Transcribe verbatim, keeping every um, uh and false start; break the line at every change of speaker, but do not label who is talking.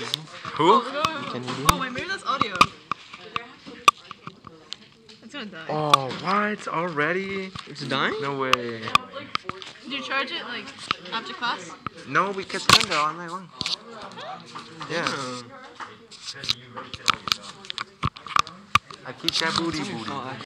Who?
Oh,
Can you do
oh wait, maybe that's audio. It's gonna die.
Oh, what? Already?
It's dying?
No way.
Did you charge it like after class?
No, we kept it there all night long. Yeah.
Oh.
I keep that booty booty.